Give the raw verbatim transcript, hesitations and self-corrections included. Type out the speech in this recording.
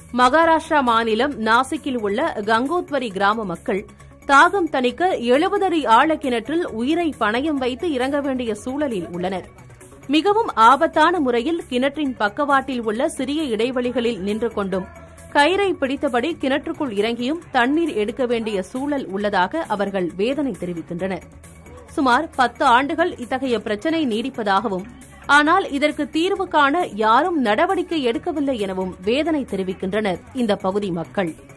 மகாராஷ்டிரா மாநிலம் நாசிக்கில் உள்ள கங்கோத்வரி கிராம மக்கள் தாகம் தணிக்க எழுபது அடி ஆழ கிணற்றில் உயிரை பணயம் வைத்து இறங்க வேண்டிய சூழலில் உள்ளனர். மிகவும் ஆபத்தான முறையில் கிணற்றின் பக்கவாட்டில் உள்ள சிறிய இடைவெளிகளில் நின்று கொண்டும் கயிறை பிடித்தபடி கிணற்றுக்குள் இறங்கியும் தண்ணீர் எடுக்க வேண்டிய சூழல் உள்ளதாக அவர்கள் வேதனை தெரிவிக்கின்றனர். சுமார் பத்து ஆண்டுகள் இத்தகைய பிரச்சினை நீடிப்பதாகவும், ஆனால் இதற்கு தீர்வு காண யாரும் நடவடிக்கை எடுக்கவில்லை எனவும் வேதனை தெரிவிக்கின்றனர் இந்த பகுதி மக்கள்.